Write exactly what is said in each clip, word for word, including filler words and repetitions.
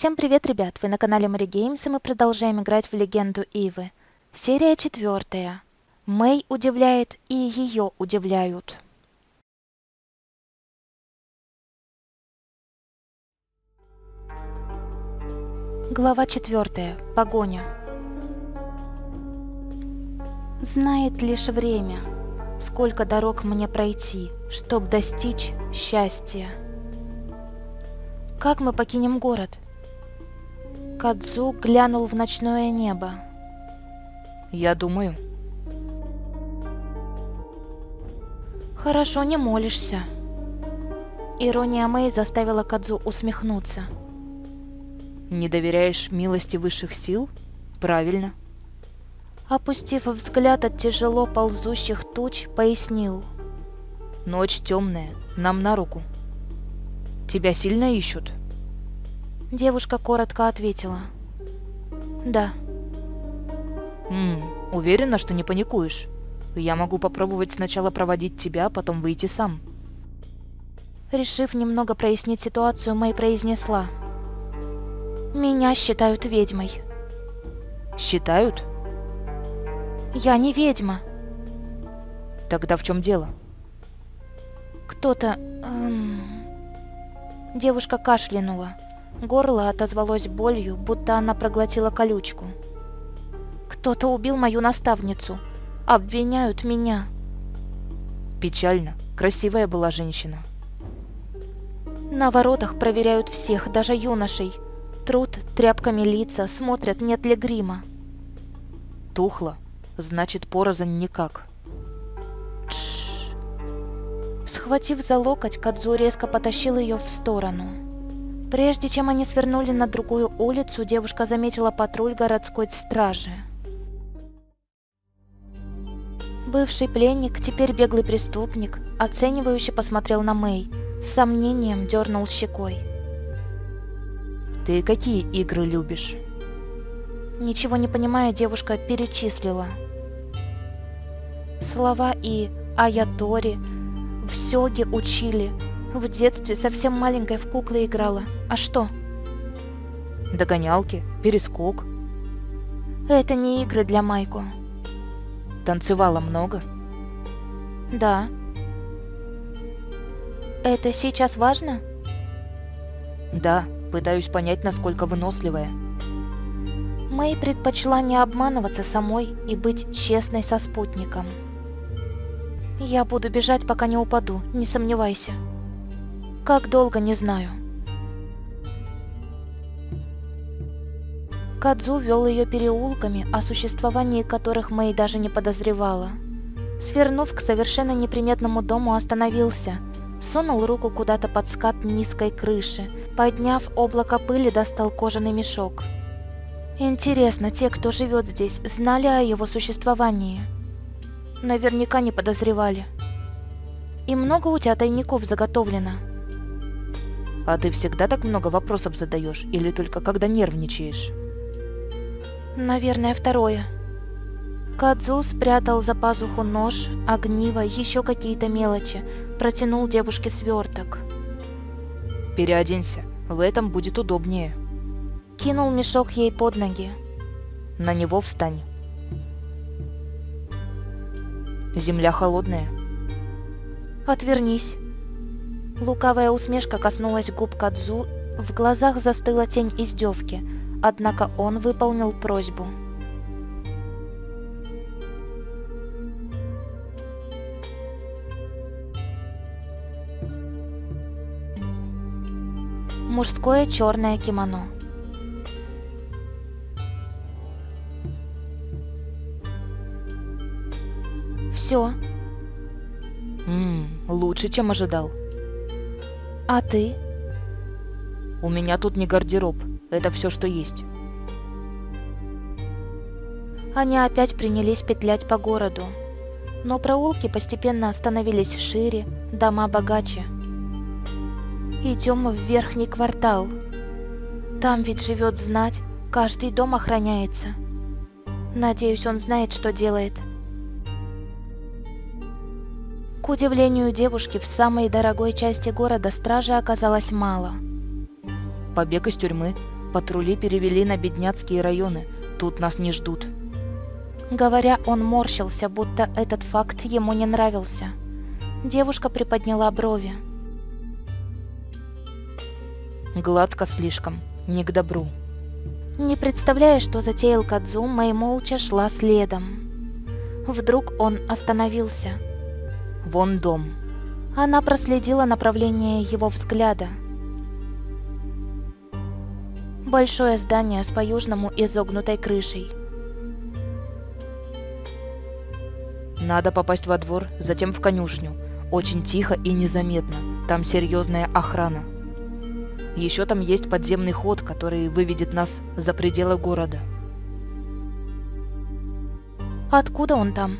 Всем привет, ребят! Вы на канале Мари Геймс, и мы продолжаем играть в Легенду Ивы. Серия четвертая. Мэй удивляет, и ее удивляют. Глава четвертая. Погоня. Знает лишь время, сколько дорог мне пройти, чтоб достичь счастья. Как мы покинем город? Кадзу глянул в ночное небо. Я думаю. Хорошо, не молишься. Ирония Мэй заставила Кадзу усмехнуться. Не доверяешь милости высших сил? Правильно. Опустив взгляд от тяжело ползущих туч, пояснил. Ночь темная, нам на руку. Тебя сильно ищут? Девушка коротко ответила. Да. Ммм, уверена, что не паникуешь? Я могу попробовать сначала проводить тебя, потом выйти сам. Решив немного прояснить ситуацию, Мэй произнесла. Меня считают ведьмой. Считают? Я не ведьма. Тогда в чем дело? Кто-то... Эм... Девушка кашлянула. Горло отозвалось болью, будто она проглотила колючку. Кто-то убил мою наставницу. Обвиняют меня. Печально. Красивая была женщина. На воротах проверяют всех, даже юношей. Трут тряпками лица, смотрят, нет ли грима. Тухло. Значит, порознь никак. Тш. Схватив за локоть, Кадзу резко потащил ее в сторону. Прежде чем они свернули на другую улицу, девушка заметила патруль городской стражи. Бывший пленник, теперь беглый преступник, оценивающе посмотрел на Мэй, с сомнением дернул щекой. Ты какие игры любишь? Ничего не понимая, девушка перечислила. Слова и «Аятори», в сёге учили. В детстве совсем маленькой в куклы играла. А что? Догонялки, перескок. Это не игры для Майко. Танцевала много? Да. Это сейчас важно? Да, пытаюсь понять, насколько выносливая. Мэй предпочла не обманываться самой и быть честной со спутником. Я буду бежать, пока не упаду, не сомневайся. Как долго, не знаю. Кадзу вел ее переулками, о существовании которых Мэй даже не подозревала. Свернув к совершенно неприметному дому, остановился, сунул руку куда-то под скат низкой крыши, подняв облако пыли, достал кожаный мешок. Интересно, те, кто живет здесь, знали о его существовании? Наверняка не подозревали. И много у тебя тайников заготовлено? А ты всегда так много вопросов задаешь, или только когда нервничаешь? Наверное, второе. Кадзу спрятал за пазуху нож, огниво, еще какие-то мелочи, протянул девушке сверток. Переоденься, в этом будет удобнее. Кинул мешок ей под ноги. На него встань. Земля холодная. Отвернись. Лукавая усмешка коснулась губ Кадзу, в глазах застыла тень издевки, однако он выполнил просьбу. Мужское черное кимоно. Все. Ммм, лучше, чем ожидал. А ты? У меня тут не гардероб, это все, что есть. Они опять принялись петлять по городу, но проулки постепенно становились шире, дома богаче. Идем в верхний квартал. Там ведь живет знать, каждый дом охраняется. Надеюсь, он знает, что делает. К удивлению девушки, в самой дорогой части города стражи оказалось мало. Побег из тюрьмы. Патрули перевели на бедняцкие районы. Тут нас не ждут. Говоря, он морщился, будто этот факт ему не нравился. Девушка приподняла брови. Гладко слишком. Не к добру. Не представляя, что затеял Кадзу, Мэй молча шла следом. Вдруг он остановился. Вон дом. Она проследила направление его взгляда. Большое здание с по-южному изогнутой крышей. Надо попасть во двор, затем в конюшню. Очень тихо и незаметно. Там серьезная охрана. Еще там есть подземный ход, который выведет нас за пределы города. Откуда он там?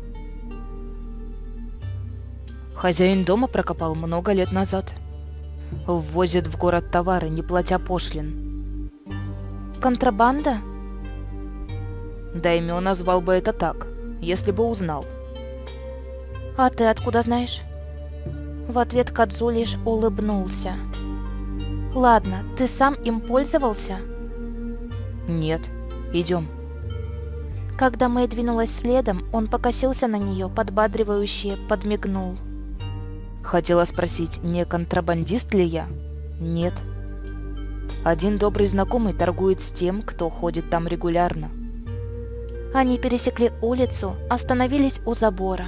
Хозяин дома прокопал много лет назад. Ввозит в город товары, не платя пошлин. Контрабанда? Даймё назвал бы это так, если бы узнал. А ты откуда знаешь? В ответ Кадзу лишь улыбнулся. Ладно, ты сам им пользовался? Нет, идем. Когда Мэй двинулась следом, он покосился на нее, подбадривающе подмигнул. Хотела спросить, не контрабандист ли я? Нет. Один добрый знакомый торгует с тем, кто ходит там регулярно. Они пересекли улицу, остановились у забора.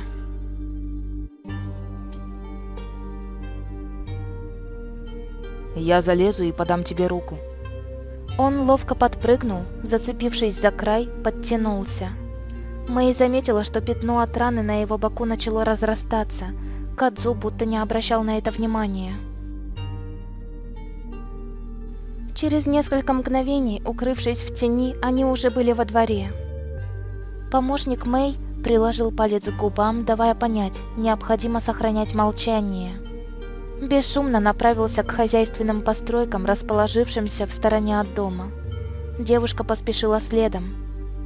Я залезу и подам тебе руку. Он ловко подпрыгнул, зацепившись за край, подтянулся. Мэй заметила, что пятно от раны на его боку начало разрастаться. Кадзу будто не обращал на это внимания. Через несколько мгновений, укрывшись в тени, они уже были во дворе. Помощник Мэй приложил палец к губам, давая понять, необходимо сохранять молчание. Бесшумно направился к хозяйственным постройкам, расположившимся в стороне от дома. Девушка поспешила следом.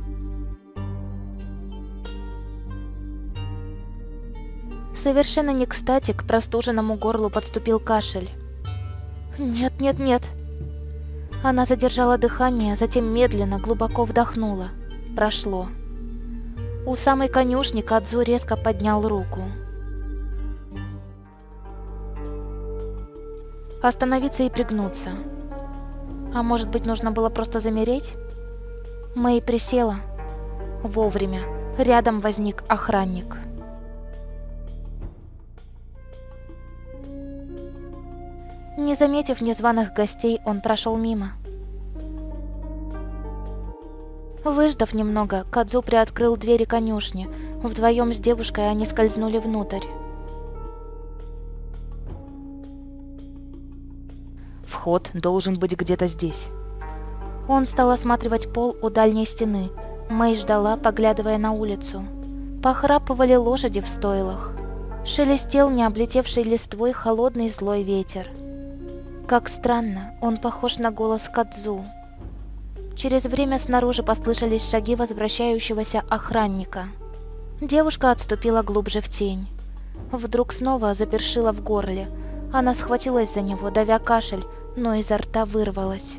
Совершенно не кстати к простуженному горлу подступил кашель. «Нет, нет, нет!» Она задержала дыхание, затем медленно, глубоко вдохнула. Прошло. У самой конюшни Кадзу резко поднял руку. Остановиться и пригнуться. А может быть, нужно было просто замереть? Мэй присела. Вовремя. Рядом возник охранник. Не заметив незваных гостей, он прошел мимо. Выждав немного, Кадзу приоткрыл двери конюшни. Вдвоем с девушкой они скользнули внутрь. Вход должен быть где-то здесь. Он стал осматривать пол у дальней стены. Мэй ждала, поглядывая на улицу. Похрапывали лошади в стойлах. Шелестел не облетевший листвой холодный злой ветер. Как странно, он похож на голос Кадзу. Через время снаружи послышались шаги возвращающегося охранника. Девушка отступила глубже в тень. Вдруг снова запершила в горле. Она схватилась за него, давя кашель, но изо рта вырвалась.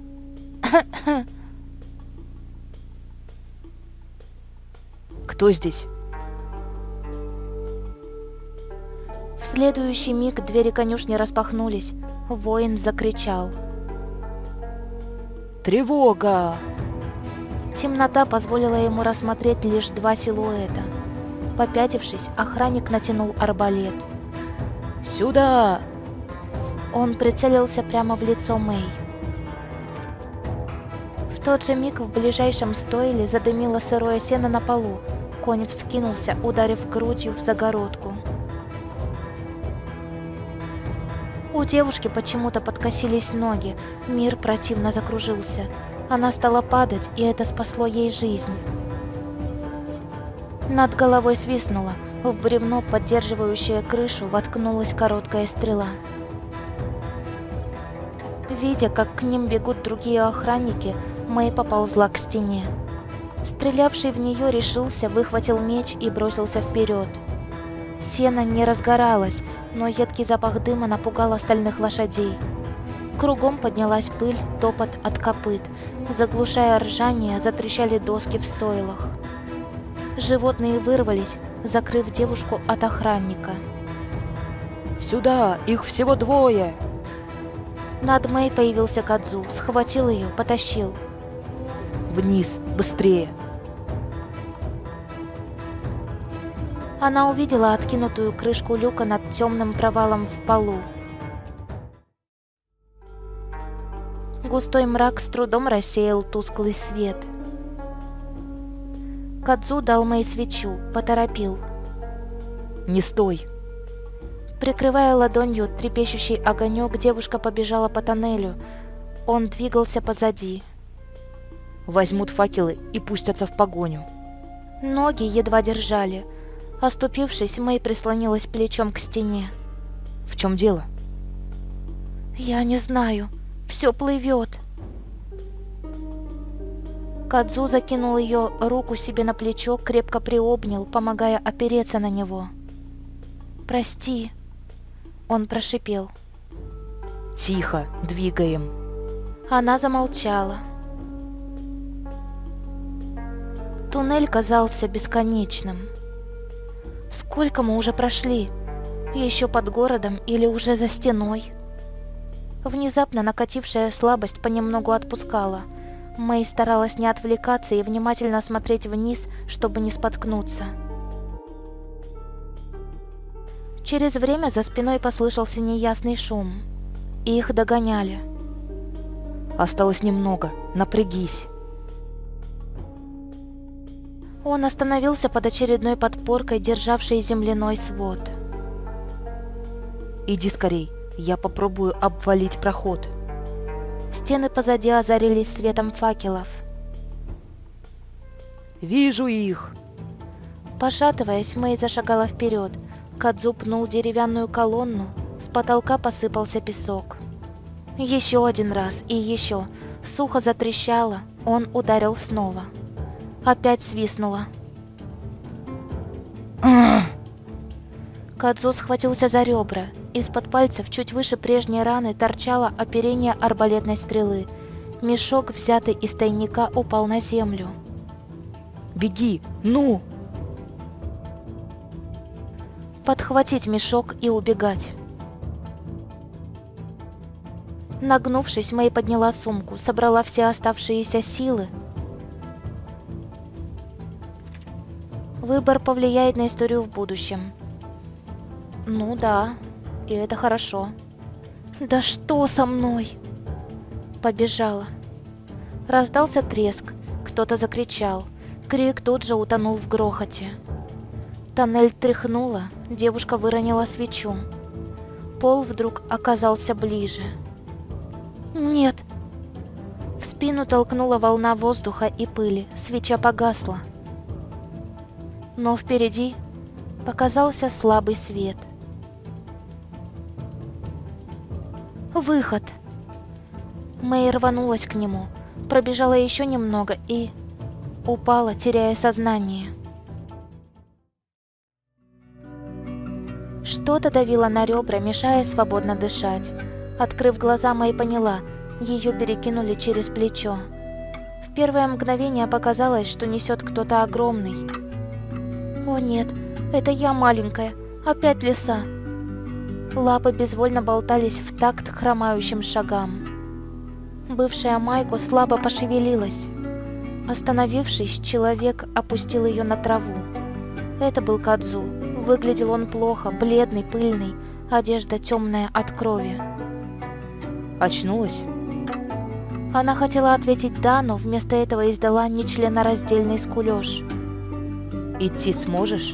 Кто здесь? В следующий миг двери конюшни распахнулись. Воин закричал. Тревога! Темнота позволила ему рассмотреть лишь два силуэта. Попятившись, охранник натянул арбалет. Сюда! Он прицелился прямо в лицо Мэй. В тот же миг в ближайшем стойле задымило сырое сено на полу. Конь вскинулся, ударив грудью в загородку. У девушки почему-то подкосились ноги, мир противно закружился. Она стала падать, и это спасло ей жизнь. Над головой свистнуло, в бревно, поддерживающее крышу, воткнулась короткая стрела. Видя, как к ним бегут другие охранники, Мэй поползла к стене. Стрелявший в нее решился, выхватил меч и бросился вперед. Сено не разгоралось, но едкий запах дыма напугал остальных лошадей. Кругом поднялась пыль, топот от копыт. Заглушая ржание, затрещали доски в стойлах. Животные вырвались, закрыв девушку от охранника. «Сюда! Их всего двое!» Над Мэй появился Кадзу, схватил ее, потащил. «Вниз! Быстрее!» Она увидела откинутую крышку люка над темным провалом в полу. Густой мрак с трудом рассеял тусклый свет. Кадзу дал Мэй свечу, поторопил. «Не стой!» Прикрывая ладонью трепещущий огонек, девушка побежала по тоннелю. Он двигался позади. «Возьмут факелы и пустятся в погоню». Ноги едва держали. Оступившись, Мэй прислонилась плечом к стене. «В чем дело?» «Я не знаю. Все плывет». Кадзу закинул ее руку себе на плечо, крепко приобнял, помогая опереться на него. «Прости», — он прошипел. «Тихо, двигаем». Она замолчала. Туннель казался бесконечным. Сколько мы уже прошли? Еще под городом или уже за стеной? Внезапно накатившая слабость понемногу отпускала. Мэй старалась не отвлекаться и внимательно смотреть вниз, чтобы не споткнуться. Через время за спиной послышался неясный шум. Их догоняли. «Осталось немного. Напрягись». Он остановился под очередной подпоркой, державшей земляной свод. «Иди скорей, я попробую обвалить проход». Стены позади озарились светом факелов. «Вижу их!» Пошатываясь, Мэй зашагала вперед. Кадзу пнул деревянную колонну, с потолка посыпался песок. Еще один раз и еще. Сухо затрещало, он ударил снова. Опять свистнуло. Кадзу схватился за ребра. Из-под пальцев, чуть выше прежней раны, торчало оперение арбалетной стрелы. Мешок, взятый из тайника, упал на землю. «Беги! Ну!» Подхватить мешок и убегать. Нагнувшись, Мэй подняла сумку, собрала все оставшиеся силы. Выбор повлияет на историю в будущем. Ну да, и это хорошо. Да что со мной? Побежала. Раздался треск, кто-то закричал. Крик тут же утонул в грохоте. Тоннель тряхнуло, девушка выронила свечу. Пол вдруг оказался ближе. Нет! В спину толкнула волна воздуха и пыли, свеча погасла. Но впереди показался слабый свет. Выход! Мэй рванулась к нему, пробежала еще немного и упала, теряя сознание. Что-то давило на ребра, мешая свободно дышать. Открыв глаза, Мэй поняла, ее перекинули через плечо. В первое мгновение показалось, что несет кто-то огромный. О нет, это я маленькая, опять лиса. Лапы безвольно болтались в такт хромающим шагам. Бывшая Майко слабо пошевелилась. Остановившись, человек опустил ее на траву. Это был Кадзу. Выглядел он плохо, бледный, пыльный, одежда темная от крови. «Очнулась?» Она хотела ответить «да», но вместо этого издала нечленораздельный скулёж. «Идти сможешь?»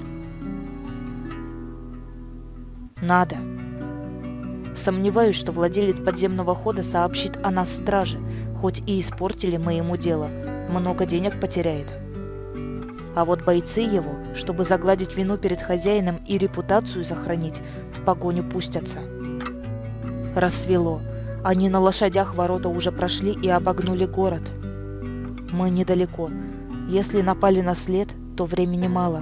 «Надо». Сомневаюсь, что владелец подземного хода сообщит о нас страже, хоть и испортили мы ему дело, много денег потеряет. А вот бойцы его, чтобы загладить вину перед хозяином и репутацию сохранить, в погоню пустятся. Рассвело. Они на лошадях ворота уже прошли и обогнули город. Мы недалеко. Если напали на след, то времени мало.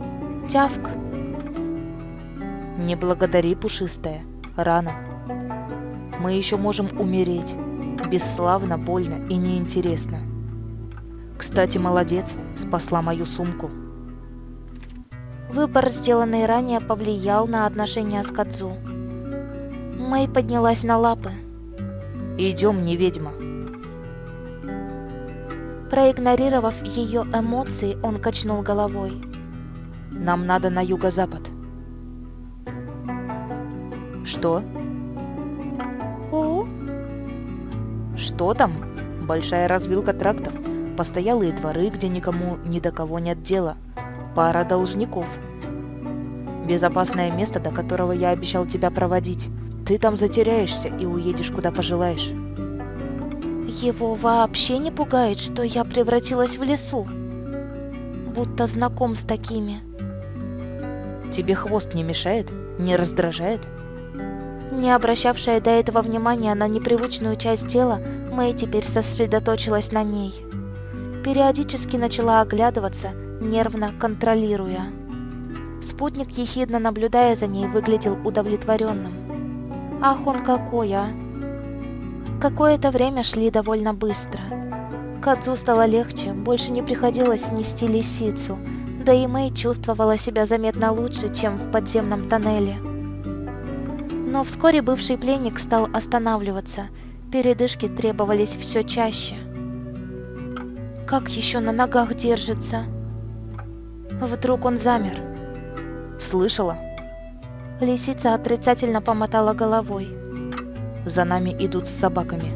Тявк. Не благодари, пушистая. Рано. Мы еще можем умереть. Бесславно, больно и неинтересно. Кстати, молодец, спасла мою сумку. Выбор, сделанный ранее, повлиял на отношения с Кадзу. Мэй поднялась на лапы. Идем, не ведьма. Проигнорировав ее эмоции, он качнул головой. Нам надо на юго-запад. Что? У? Что там? Большая развилка трактов, постоялые дворы, где никому ни до кого нет дела, пара должников. Безопасное место, до которого я обещал тебя проводить. Ты там затеряешься и уедешь, куда пожелаешь. Его вообще не пугает, что я превратилась в лису? Будто знаком с такими. Тебе хвост не мешает? Не раздражает? Не обращавшая до этого внимания на непривычную часть тела, Мэй теперь сосредоточилась на ней. Периодически начала оглядываться, нервно контролируя. Спутник, ехидно наблюдая за ней, выглядел удовлетворенным. Ах, он какой, а! Какое-то время шли довольно быстро. Кадзу стало легче, больше не приходилось нести лисицу, да и Мэй чувствовала себя заметно лучше, чем в подземном тоннеле. Но вскоре бывший пленник стал останавливаться, передышки требовались все чаще. Как еще на ногах держится? Вдруг он замер. Слышала? Лисица отрицательно помотала головой. За нами идут с собаками.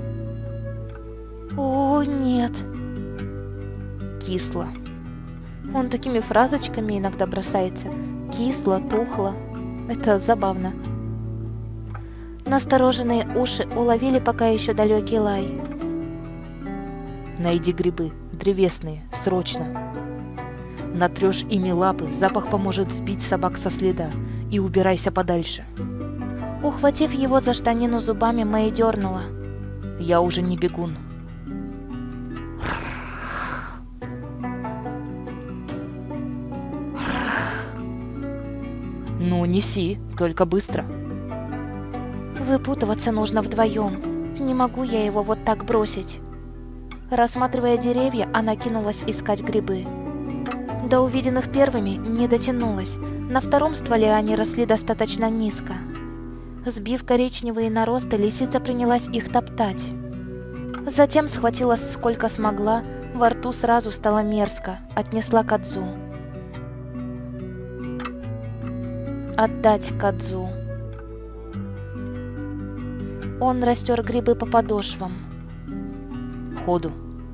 О, нет. Кисло. Он такими фразочками иногда бросается. Кисло, тухло. Это забавно. Настороженные уши уловили пока еще далекий лай. Найди грибы, древесные, срочно. Натрешь ими лапы, запах поможет сбить собак со следа. И убирайся подальше. Ухватив его за штанину зубами, Мэй дернула. Я уже не бегун. Ну, неси, только быстро. Выпутываться нужно вдвоем. Не могу я его вот так бросить. Рассматривая деревья, она кинулась искать грибы. До увиденных первыми не дотянулась. На втором стволе они росли достаточно низко. Сбив коричневые наросты, лисица принялась их топтать. Затем схватила сколько смогла, во рту сразу стало мерзко, отнесла Кадзу. Отдать Кадзу. Он растер грибы по подошвам. Ходу.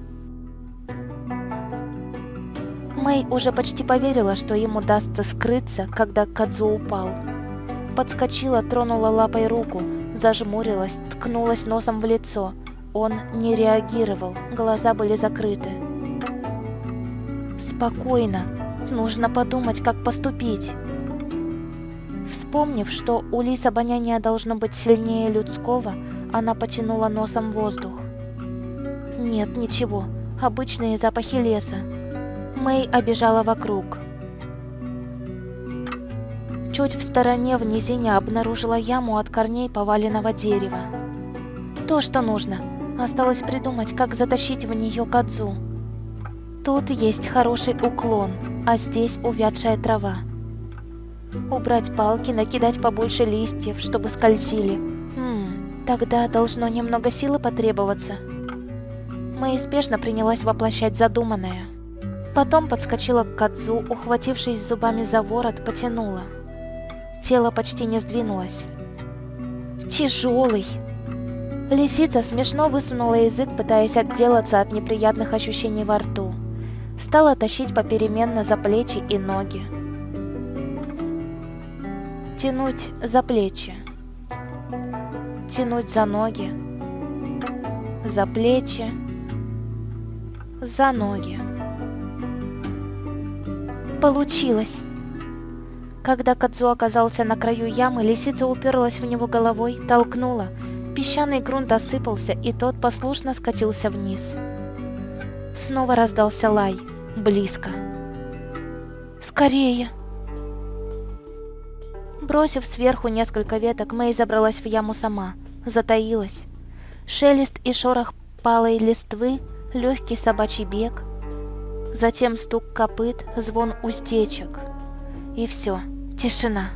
Мэй уже почти поверила, что им удастся скрыться, когда Кадзу упал. Подскочила, тронула лапой руку, зажмурилась, ткнулась носом в лицо. Он не реагировал, глаза были закрыты. Спокойно, нужно подумать, как поступить. Вспомнив, что у лис обоняние должно быть сильнее людского, она потянула носом воздух. Нет, ничего, обычные запахи леса. Мэй обежала вокруг. Чуть в стороне в низине обнаружила яму от корней поваленного дерева. То, что нужно. Осталось придумать, как затащить в нее Кадзу. Тут есть хороший уклон, а здесь увядшая трава. Убрать палки, накидать побольше листьев, чтобы скользили. Хм, тогда должно немного силы потребоваться. Мэй спешно принялась воплощать задуманное. Потом подскочила к Кадзу, ухватившись зубами за ворот, потянула. Тело почти не сдвинулось. Тяжелый. Лисица смешно высунула язык, пытаясь отделаться от неприятных ощущений во рту. Стала тащить попеременно за плечи и ноги. Тянуть за плечи. Тянуть за ноги. За плечи. За ноги. Получилось! Когда Кадзу оказался на краю ямы, лисица уперлась в него головой, толкнула. Песчаный грунт осыпался, и тот послушно скатился вниз. Снова раздался лай. Близко. «Скорее!» Бросив сверху несколько веток, Мэй забралась в яму сама. затаилась. Шелест и шорох палой листвы, легкий собачий бег. Затем стук копыт, звон уздечек. И все, тишина.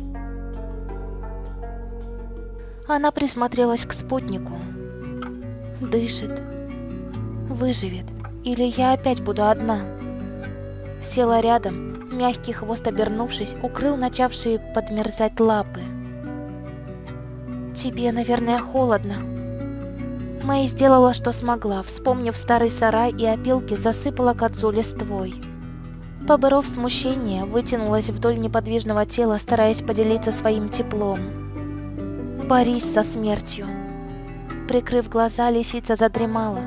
Она присмотрелась к спутнику. Дышит. Выживет. Или я опять буду одна. Села рядом, мягкий хвост обернувшись, укрыл начавшие подмерзать лапы. «Тебе, наверное, холодно». Мэй сделала, что смогла, вспомнив старый сарай и опилки, засыпала Кадзу листвой. Поборов смущение, вытянулась вдоль неподвижного тела, стараясь поделиться своим теплом. «Борись со смертью». Прикрыв глаза, лисица задремала.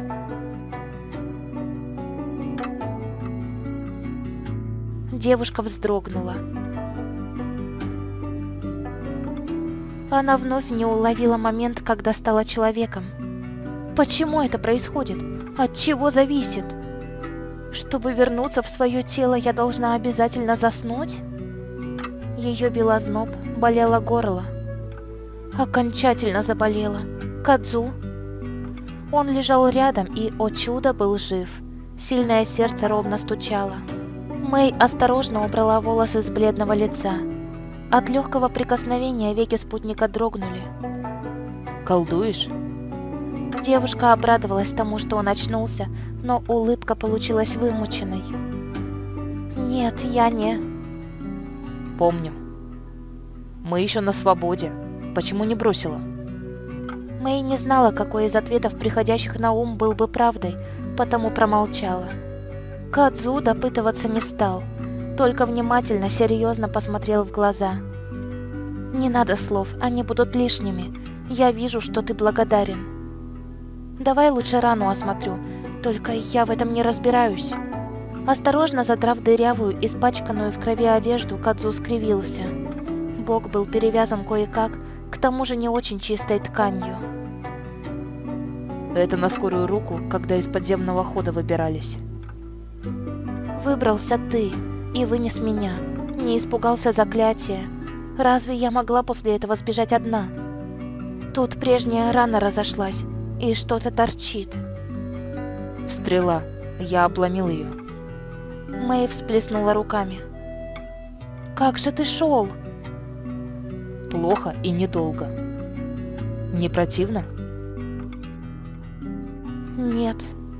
Девушка вздрогнула. Она вновь не уловила момент, когда стала человеком. Почему это происходит? От чего зависит? Чтобы вернуться в свое тело, я должна обязательно заснуть? Ее бил озноб, болело горло. Окончательно заболело. Кадзу. Он лежал рядом и, о чудо, был жив. Сильное сердце ровно стучало. Мэй осторожно убрала волосы с бледного лица. От легкого прикосновения веки спутника дрогнули. «Колдуешь?» Девушка обрадовалась тому, что он очнулся, но улыбка получилась вымученной. «Нет, я не...» «Помню. Мы еще на свободе. Почему не бросила?» Мэй не знала, какой из ответов, приходящих на ум, был бы правдой, потому промолчала. Кадзу допытываться не стал, только внимательно, серьезно посмотрел в глаза. «Не надо слов, они будут лишними. Я вижу, что ты благодарен. Давай лучше рану осмотрю, только я в этом не разбираюсь». Осторожно задрав дырявую, испачканную в крови одежду, Кадзу скривился. Бок был перевязан кое-как, к тому же не очень чистой тканью. Это на скорую руку, когда из подземного хода выбирались. Выбрался ты и вынес меня. Не испугался заклятия. Разве я могла после этого сбежать одна? Тут прежняя рана разошлась, и что-то торчит. Стрела. Я обломил ее. Мэй всплеснула руками. Как же ты шел? Плохо и недолго. Не противно? Нет.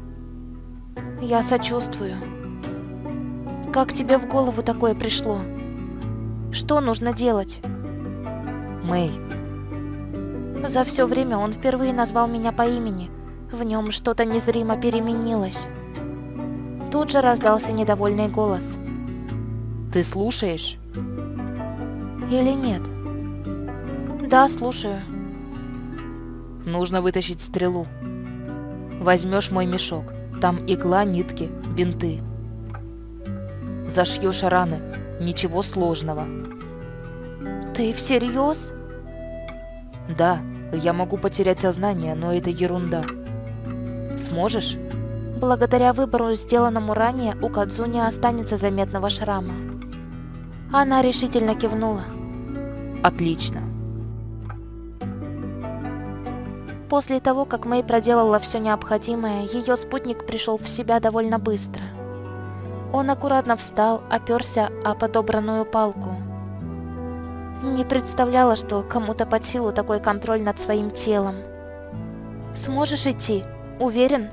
Я сочувствую. Как тебе в голову такое пришло? Что нужно делать? Мэй. За все время он впервые назвал меня по имени. В нем что-то незримо переменилось. Тут же раздался недовольный голос. Ты слушаешь? Или нет? Да, слушаю. Нужно вытащить стрелу. Возьмешь мой мешок. Там игла, нитки, бинты. Зашьешь раны. Ничего сложного. Ты всерьез? Да, я могу потерять сознание, но это ерунда. Сможешь? Благодаря выбору, сделанному ранее, у Кадзу не останется заметного шрама. Она решительно кивнула. Отлично. После того, как Мэй проделала все необходимое, ее спутник пришел в себя довольно быстро. Он аккуратно встал, оперся о подобранную палку. Не представляла, что кому-то под силу такой контроль над своим телом. «Сможешь идти? Уверен?»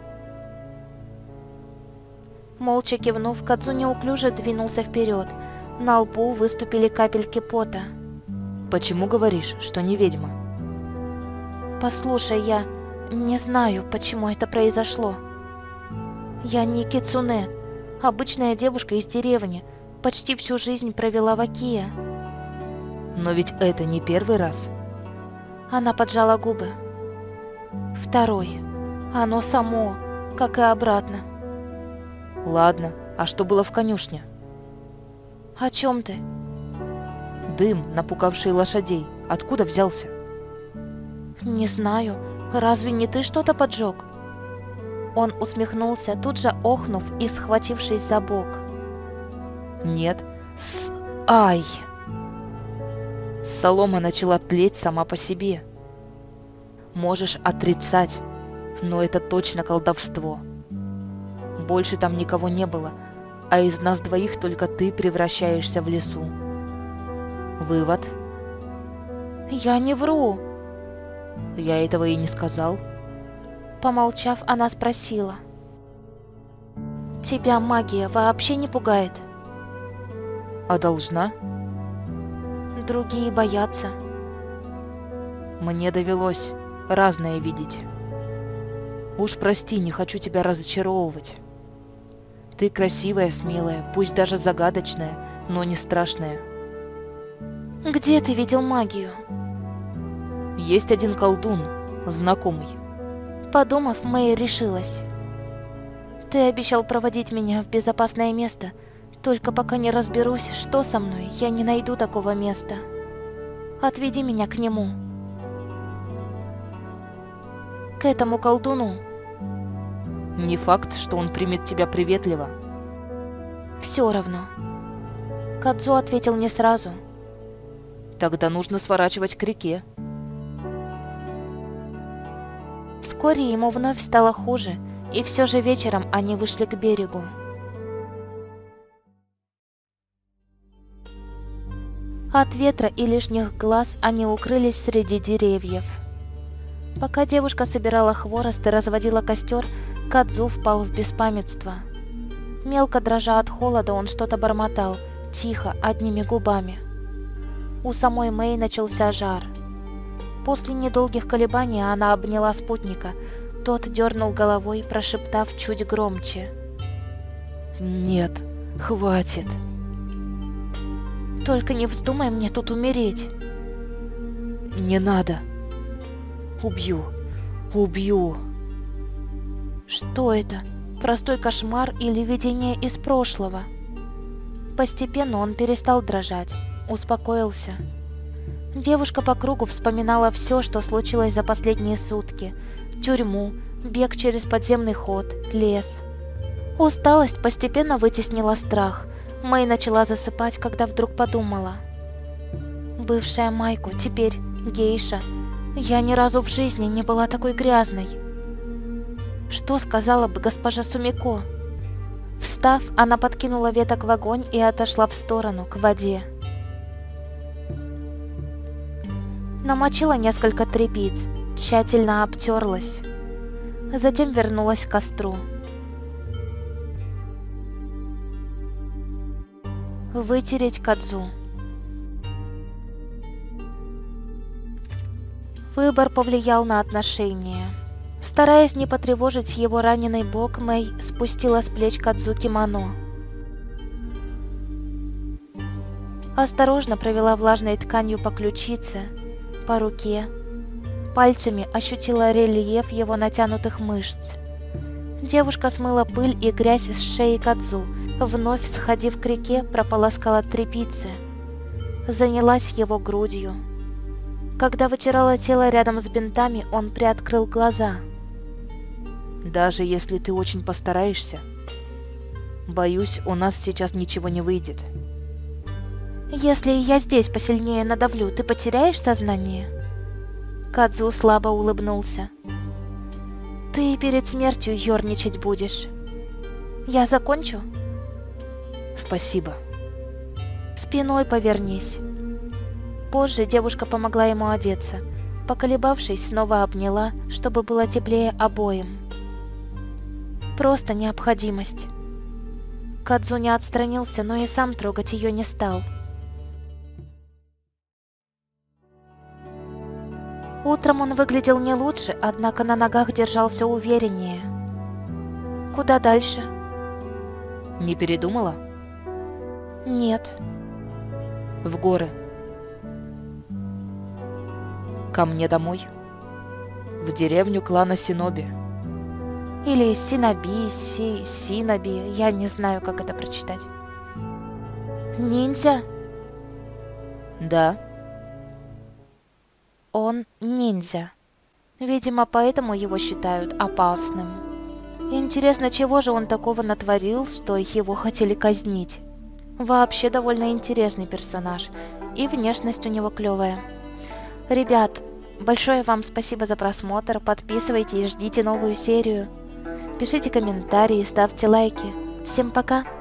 Молча кивнув, Кадзу неуклюже двинулся вперед. На лбу выступили капельки пота. Почему говоришь, что не ведьма? «Послушай, я не знаю, почему это произошло. Я не кицуне, обычная девушка из деревни, почти всю жизнь провела в Акие». Но ведь это не первый раз. Она поджала губы. «Второй. Оно само, как и обратно». Ладно, а что было в конюшне? «О чем ты?» Дым, напугавший лошадей. Откуда взялся? «Не знаю. Разве не ты что-то поджег?» Он усмехнулся, тут же охнув и схватившись за бок. Нет. С... Ай! Солома начала тлеть сама по себе. Можешь отрицать, но это точно колдовство. Больше там никого не было, а из нас двоих только ты превращаешься в лису. Вывод? Я не вру. Я этого и не сказал. Помолчав, она спросила. Тебя магия вообще не пугает? А должна? Другие боятся. Мне довелось разное видеть. Уж прости, не хочу тебя разочаровывать. Ты красивая, смелая, пусть даже загадочная, но не страшная. Где ты видел магию? Есть один колдун, знакомый. Подумав, Мэй решилась. Ты обещал проводить меня в безопасное место, только пока не разберусь, что со мной, я не найду такого места. Отведи меня к нему. К этому колдуну. Не факт, что он примет тебя приветливо. Все равно. Кадзу ответил не сразу. Тогда нужно сворачивать к реке. Вскоре ему вновь стало хуже, и все же вечером они вышли к берегу. От ветра и лишних глаз они укрылись среди деревьев. Пока девушка собирала хворост и разводила костер, Кадзу впал в беспамятство. Мелко дрожа от холода, он что-то бормотал, тихо, одними губами. У самой Мэй начался жар. После недолгих колебаний она обняла спутника. Тот дернул головой, прошептав чуть громче. «Нет, хватит». «Только не вздумай мне тут умереть». «Не надо. Убью, убью». Что это? Простой кошмар или видение из прошлого? Постепенно он перестал дрожать, успокоился. Девушка по кругу вспоминала все, что случилось за последние сутки. Тюрьму, бег через подземный ход, лес. Усталость постепенно вытеснила страх. Мэй начала засыпать, когда вдруг подумала. Бывшая Майко, теперь гейша. Я ни разу в жизни не была такой грязной. Что сказала бы госпожа Сумико? Встав, она подкинула веток в огонь и отошла в сторону, к воде. Намочила несколько тряпиц, тщательно обтерлась. Затем вернулась к костру. Вытереть Кадзу. Выбор повлиял на отношения. Стараясь не потревожить его раненый бок, Мэй спустила с плеч Кадзу кимоно. Осторожно провела влажной тканью по ключице, по руке. Пальцами ощутила рельеф его натянутых мышц. Девушка смыла пыль и грязь с шеи Кадзу, вновь сходив к реке, прополоскала тряпицы. Занялась его грудью. Когда вытирала тело рядом с бинтами, он приоткрыл глаза. Даже если ты очень постараешься, боюсь, у нас сейчас ничего не выйдет. Если я здесь посильнее надавлю, ты потеряешь сознание? Кадзу слабо улыбнулся. Ты перед смертью ёрничать будешь. Я закончу? Спасибо. Спиной повернись. Позже девушка помогла ему одеться. Поколебавшись, снова обняла, чтобы было теплее обоим. Просто необходимость. Кадзу не отстранился, но и сам трогать ее не стал. Утром он выглядел не лучше, однако на ногах держался увереннее. Куда дальше? Не передумала? Нет. В горы. Ко мне домой. В деревню клана Синоби. Или Синоби, Си, Синоби, я не знаю, как это прочитать. Ниндзя? Да. Он ниндзя. Видимо, поэтому его считают опасным. Интересно, чего же он такого натворил, что его хотели казнить? Вообще довольно интересный персонаж, и внешность у него клевая. Ребят, Большое вам спасибо за просмотр, подписывайтесь, ждите новую серию. Пишите комментарии, ставьте лайки. Всем пока!